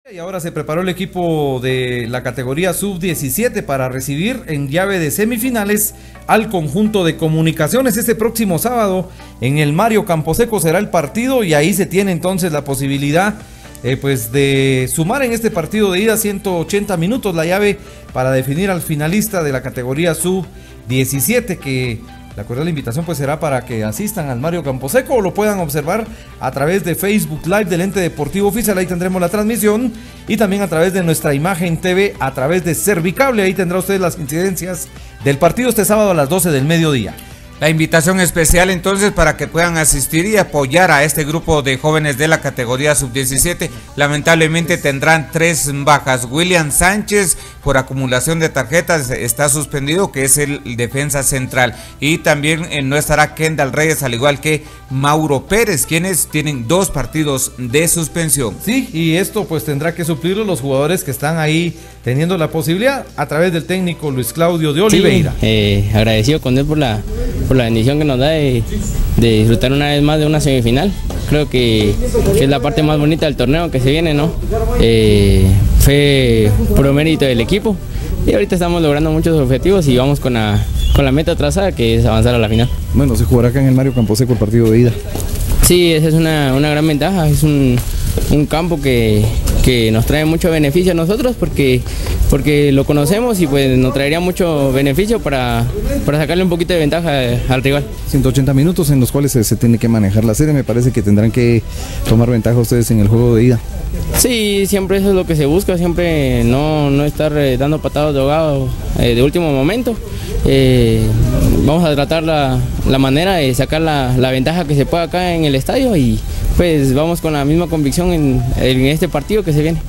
Y ahora se preparó el equipo de la categoría sub-17 para recibir en llave de semifinales al conjunto de Comunicaciones. Este próximo sábado en el Mario Camposeco será el partido y ahí se tiene entonces la posibilidad pues de sumar en este partido de ida 180 minutos la llave para definir al finalista de la categoría sub-17, que la cordial invitación pues será para que asistan al Mario Camposeco o lo puedan observar a través de Facebook Live del Ente Deportivo Oficial. Ahí tendremos la transmisión y también a través de nuestra Imagen TV, a través de Servicable. Ahí tendrá usted las incidencias del partido este sábado a las 12 del mediodía. La invitación especial entonces para que puedan asistir y apoyar a este grupo de jóvenes de la categoría sub-17. Lamentablemente tendrán 3 bajas. William Sánchez, por acumulación de tarjetas, está suspendido, que es el defensa central. Y también no estará Kendall Reyes, al igual que Mauro Pérez, quienes tienen 2 partidos de suspensión. Sí, y esto pues tendrá que suplirlo los jugadores que están ahí teniendo la posibilidad a través del técnico Luis Claudio de Oliveira. Sí, agradecido con él por la bendición que nos da de disfrutar una vez más de una semifinal. Creo que es la parte más bonita del torneo que se viene, ¿no? Fue por mérito del equipo y ahorita estamos logrando muchos objetivos y vamos con la meta trazada, que es avanzar a la final. Bueno, se jugará acá en el Mario Camposeco el partido de ida. Sí, esa es una gran ventaja, es un campo que nos trae mucho beneficio a nosotros porque lo conocemos y pues nos traería mucho beneficio para sacarle un poquito de ventaja al rival. 180 minutos en los cuales se tiene que manejar la serie. Me parece que tendrán que tomar ventaja ustedes en el juego de ida. Sí, siempre eso es lo que se busca, siempre no estar dando patadas de ahogado de último momento. Vamos a tratar la manera de sacar la ventaja que se pueda acá en el estadio y pues vamos con la misma convicción en este partido que se viene.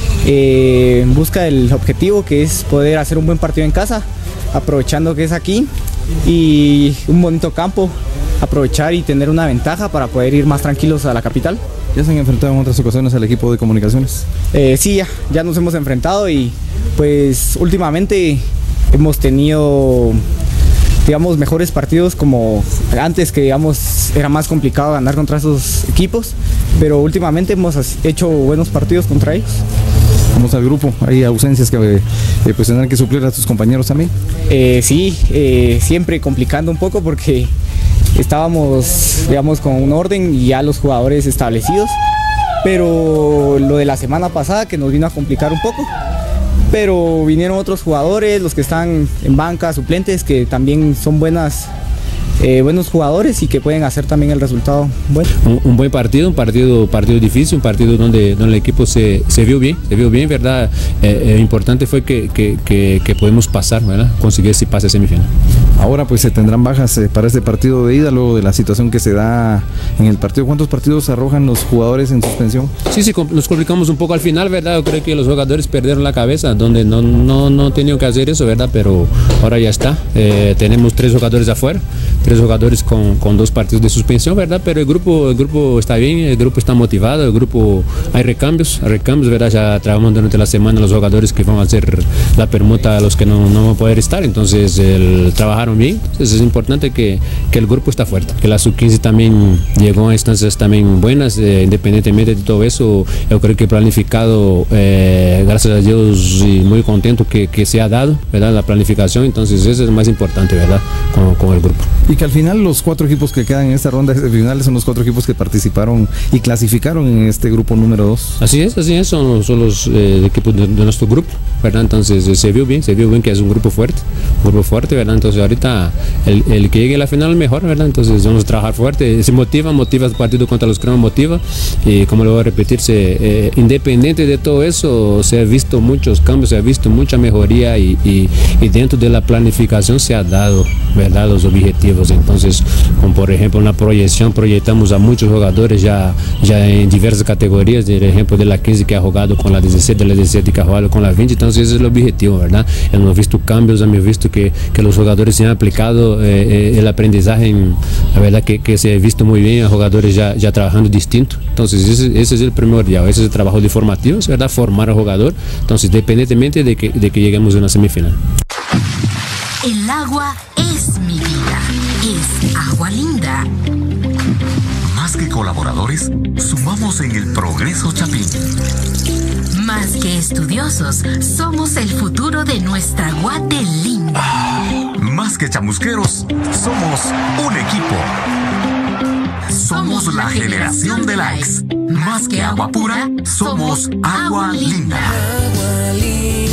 En busca del objetivo, que es poder hacer un buen partido en casa, aprovechando que es aquí y un bonito campo, aprovechar y tener una ventaja para poder ir más tranquilos a la capital. ¿Ya se han enfrentado en otras ocasiones al equipo de Comunicaciones? Sí, ya nos hemos enfrentado y pues últimamente hemos tenido, digamos, mejores partidos, como antes, que digamos era más complicado ganar contra esos equipos, pero últimamente hemos hecho buenos partidos contra ellos. Vamos al grupo, hay ausencias que pues tendrán que suplir a tus compañeros también. Sí, siempre complicando un poco porque estábamos, digamos, con un orden y ya los jugadores establecidos, pero lo de la semana pasada que nos vino a complicar un poco. Pero vinieron otros jugadores, los que están en banca, suplentes, que también son buenos jugadores y que pueden hacer también el resultado bueno. Un buen partido, un partido difícil, un partido donde el equipo se vio bien, ¿verdad? Importante fue que podemos pasar, ¿verdad? Conseguir ese pase a semifinal. Ahora pues se tendrán bajas para este partido de ida, luego de la situación que se da en el partido. ¿Cuántos partidos arrojan los jugadores en suspensión? Sí, nos complicamos un poco al final, ¿verdad? Yo creo que los jugadores perdieron la cabeza, donde no tenían que hacer eso, ¿verdad? Pero ahora ya está. Tenemos 3 jugadores afuera, 3 jugadores con 2 partidos de suspensión, ¿verdad? Pero el grupo está bien, el grupo está motivado, el grupo hay recambios, ¿verdad? Ya trabajamos durante la semana los jugadores que van a hacer la permuta a los que no van a poder estar, entonces trabajaron bien. Entonces es importante que el grupo está fuerte, que la sub-15 también llegó a instancias también buenas, independientemente de todo eso. Yo creo que planificado, gracias a Dios, y muy contento que se ha dado, ¿verdad? La planificación, entonces eso es más importante, ¿verdad? Con el grupo. Y que al final los 4 equipos que quedan en esta ronda de finales son los 4 equipos que participaron y clasificaron en este grupo número 2. Así es, son los equipos de nuestro grupo, ¿verdad? Entonces se vio bien que es un grupo fuerte, ¿verdad? Entonces ahorita el que llegue a la final es mejor, ¿verdad? Entonces vamos a trabajar fuerte, se motiva el partido contra los cremas, motiva, y como lo voy a repetir, independiente de todo eso, se ha visto muchos cambios, se ha visto mucha mejoría y dentro de la planificación se ha dado, ¿verdad? Los objetivos. Entonces, como por ejemplo en la proyectamos a muchos jugadores ya en diversas categorías, por ejemplo de la 15 que ha jugado con la 17, de la 17 que ha jugado con la 20, entonces ese es el objetivo, ¿verdad? Hemos visto cambios, hemos visto que los jugadores se han aplicado el aprendizaje, la verdad que se ha visto muy bien a jugadores ya trabajando distinto. Entonces ese es el primordial, ese es el trabajo de formativos, ¿verdad? Formar al jugador, entonces independientemente de que lleguemos a una semifinal. El agua es mi vida, es Agua Linda. Más que colaboradores, sumamos en el progreso Chapín. que estudiosos, somos el futuro de nuestra Guate linda. Más que chamusqueros, somos un equipo. Somos la generación de likes. Más que agua pura, somos agua linda. Agua linda.